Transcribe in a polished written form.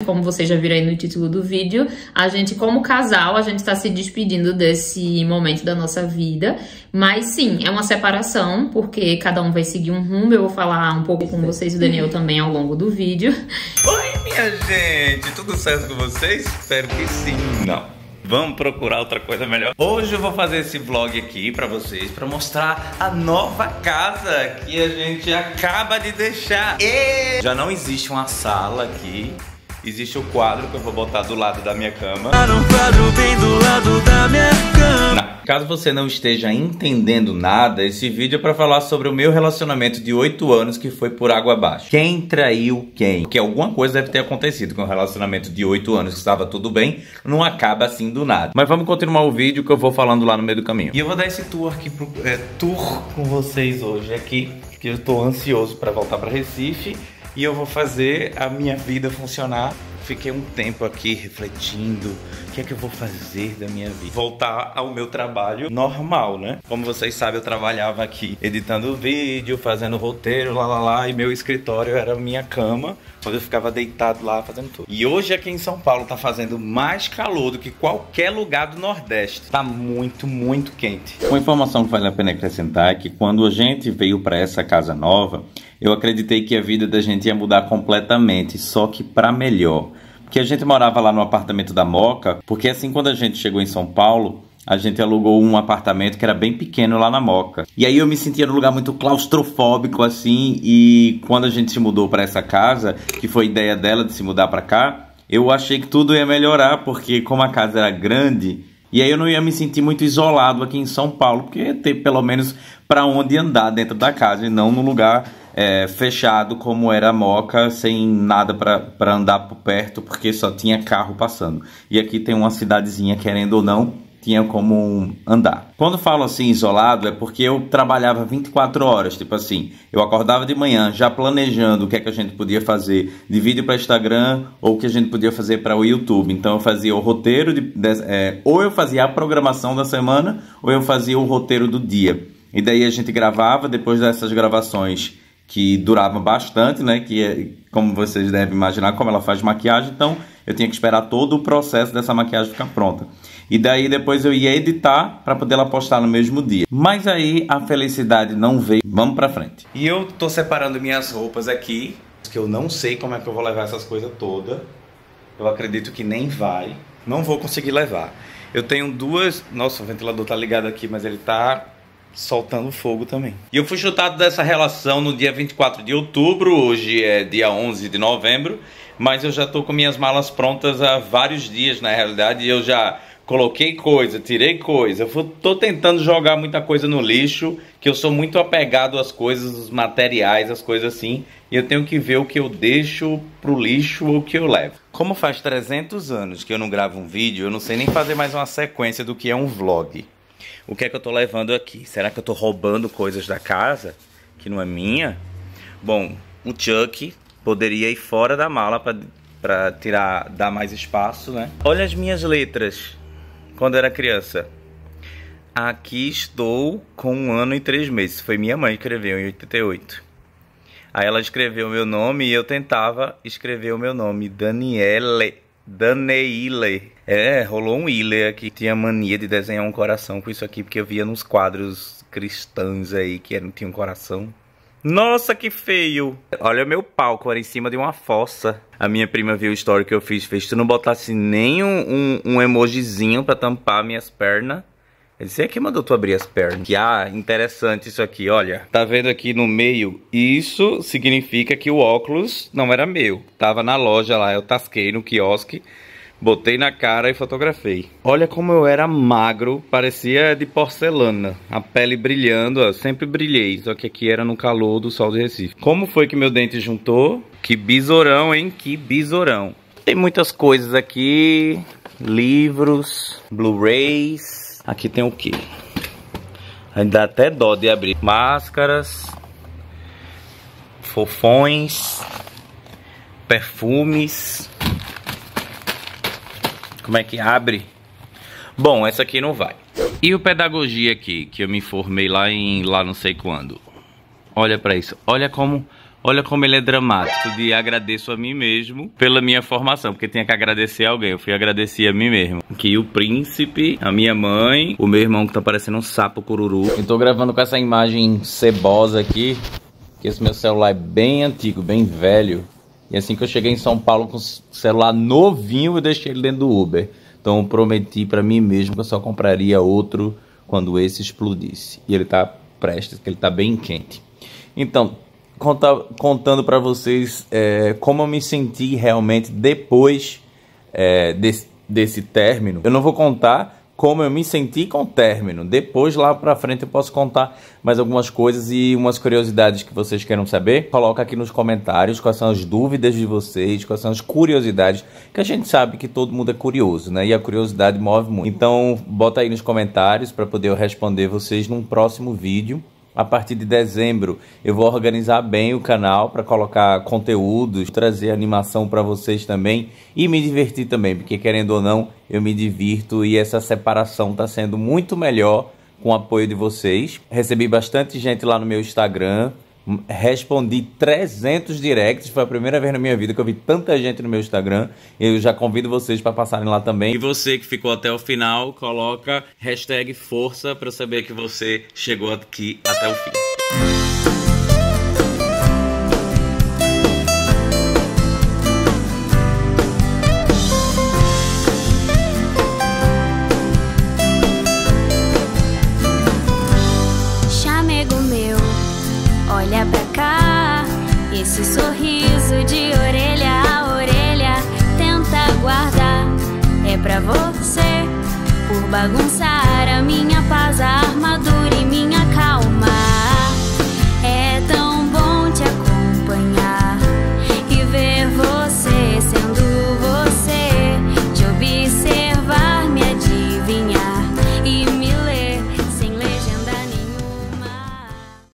como vocês já viram aí no título do vídeo, a gente como casal, a gente tá se despedindo desse momento da nossa vida. Mas sim, é uma separação, porque cada um vai seguir um rumo. Eu vou falar um pouco com vocês e o Daniel também ao longo do vídeo. Oi, minha gente! Tudo certo com vocês? Espero que sim. Não. Vamos procurar outra coisa melhor. Hoje eu vou fazer esse vlog aqui pra vocês, pra mostrar a nova casa que a gente acaba de deixar. E já não existe uma sala aqui. Existe o quadro que eu vou botar do lado da minha cama. Um quadro bem do lado da minha cama. Não. Caso você não esteja entendendo nada, esse vídeo é pra falar sobre o meu relacionamento de 8 anos que foi por água abaixo. Quem traiu quem? Porque alguma coisa deve ter acontecido com o relacionamento de 8 anos que estava tudo bem, não acaba assim do nada. Mas vamos continuar o vídeo que eu vou falando lá no meio do caminho. E eu vou dar esse tour aqui tour com vocês hoje aqui, que eu tô ansioso pra voltar pra Recife. E eu vou fazer a minha vida funcionar. Fiquei um tempo aqui refletindo o que é que eu vou fazer da minha vida. Voltar ao meu trabalho normal, né? Como vocês sabem, eu trabalhava aqui editando vídeo, fazendo roteiro, e meu escritório era a minha cama, onde eu ficava deitado lá fazendo tudo. E hoje aqui em São Paulo tá fazendo mais calor do que qualquer lugar do Nordeste. Tá muito, muito quente. Uma informação que vale a pena acrescentar é que quando a gente veio para essa casa nova, eu acreditei que a vida da gente ia mudar completamente, só que para melhor. Porque a gente morava lá no apartamento da Moca, porque assim quando a gente chegou em São Paulo, a gente alugou um apartamento que era bem pequeno lá na Moca. E aí eu me sentia num lugar muito claustrofóbico assim, e quando a gente se mudou para essa casa, que foi ideia dela de se mudar para cá, eu achei que tudo ia melhorar, porque como a casa era grande, e aí eu não ia me sentir muito isolado aqui em São Paulo, porque ia ter pelo menos para onde andar dentro da casa e não num lugar fechado como era a Moca, sem nada para andar por perto, porque só tinha carro passando. E aqui tem uma cidadezinha, querendo ou não, tinha como andar. Quando falo assim isolado é porque eu trabalhava 24 horas, tipo assim, eu acordava de manhã já planejando o que é que a gente podia fazer de vídeo para Instagram ou o que a gente podia fazer para o YouTube. Então eu fazia o roteiro, ou eu fazia a programação da semana ou eu fazia o roteiro do dia. E daí a gente gravava, depois dessas gravações que duravam bastante, né, como vocês devem imaginar, como ela faz maquiagem, então eu tinha que esperar todo o processo dessa maquiagem ficar pronta. E daí depois eu ia editar para poder ela postar no mesmo dia. Mas aí a felicidade não veio. Vamos pra frente. E eu tô separando minhas roupas aqui, que eu não sei como é que eu vou levar essas coisas todas. Eu acredito que nem vai. Não vou conseguir levar. Eu tenho duas... Nossa, o ventilador tá ligado aqui, mas ele tá soltando fogo também. E eu fui chutado dessa relação no dia 24 de outubro. Hoje é dia 11 de novembro. Mas eu já tô com minhas malas prontas há vários dias, na realidade. E eu já coloquei coisa, tirei coisa. Eu tô tentando jogar muita coisa no lixo, que eu sou muito apegado às coisas, os materiais, as coisas assim. E eu tenho que ver o que eu deixo pro lixo ou o que eu levo. Como faz 300 anos que eu não gravo um vídeo, eu não sei nem fazer mais uma sequência do que é um vlog. O que é que eu tô levando aqui? Será que eu tô roubando coisas da casa, que não é minha? Bom, o Chuck poderia ir fora da mala pra dar mais espaço, né? Olha as minhas letras. Quando eu era criança. Aqui estou com 1 ano e 3 meses. Foi minha mãe que escreveu em 88. Aí ela escreveu o meu nome e eu tentava escrever o meu nome. Daneile. Rolou um ile aqui. Tinha mania de desenhar um coração com isso aqui, porque eu via nos quadros cristãos aí que não tinha um coração. Nossa, que feio! Olha o meu palco, era em cima de uma fossa. A minha prima viu o story que eu fiz. Fez tu não botasse nem um emojizinho pra tampar minhas pernas. Eu disse, quem mandou tu abrir as pernas? Que, interessante isso aqui, olha. Tá vendo aqui no meio? Isso significa que o óculos não era meu. Tava na loja lá, eu tasquei no quiosque. Botei na cara e fotografei. Olha como eu era magro, parecia de porcelana. A pele brilhando, ó, sempre brilhei. Só que aqui era no calor do sol de Recife. Como foi que meu dente juntou? Que besourão, hein? Que besourão. Tem muitas coisas aqui. Livros, Blu-rays. Aqui tem o quê? Ainda dá até dó de abrir. Máscaras. Fofões. Perfumes. Como é que abre? Bom, essa aqui não vai. E o Pedagogia aqui, que eu me formei lá não sei quando. Olha pra isso. Olha como Olha como ele é dramático, de agradeço a mim mesmo pela minha formação, porque tinha que agradecer a alguém, eu fui agradecer a mim mesmo. Aqui o príncipe, a minha mãe, o meu irmão que tá parecendo um sapo cururu. Eu tô gravando com essa imagem cebosa aqui, que esse meu celular é bem antigo, bem velho. E assim que eu cheguei em São Paulo com o celular novinho, eu deixei ele dentro do Uber. Então eu prometi pra mim mesmo que eu só compraria outro quando esse explodisse. E ele tá prestes, que ele tá bem quente. Então, contando pra vocês como eu me senti realmente depois desse término. Eu não vou contar como eu me senti com o término. Depois, lá pra frente, eu posso contar mais algumas coisas e umas curiosidades que vocês queiram saber. Coloca aqui nos comentários quais são as dúvidas de vocês, quais são as curiosidades, que a gente sabe que todo mundo é curioso, né? E a curiosidade move muito. Então, bota aí nos comentários para poder eu responder vocês num próximo vídeo. A partir de dezembro eu vou organizar bem o canal para colocar conteúdos, trazer animação para vocês também e me divertir também, porque querendo ou não, eu me divirto e essa separação está sendo muito melhor com o apoio de vocês. Recebi bastante gente lá no meu Instagram, respondi 300 directs, foi a primeira vez na minha vida que eu vi tanta gente no meu Instagram. Eu já convido vocês para passarem lá também. E você que ficou até o final, coloca #força para eu saber que você chegou aqui até o fim. Olha pra cá, esse sorriso de orelha a orelha, tenta guardar. É pra você, por bagunçar a minha paz, a armadura.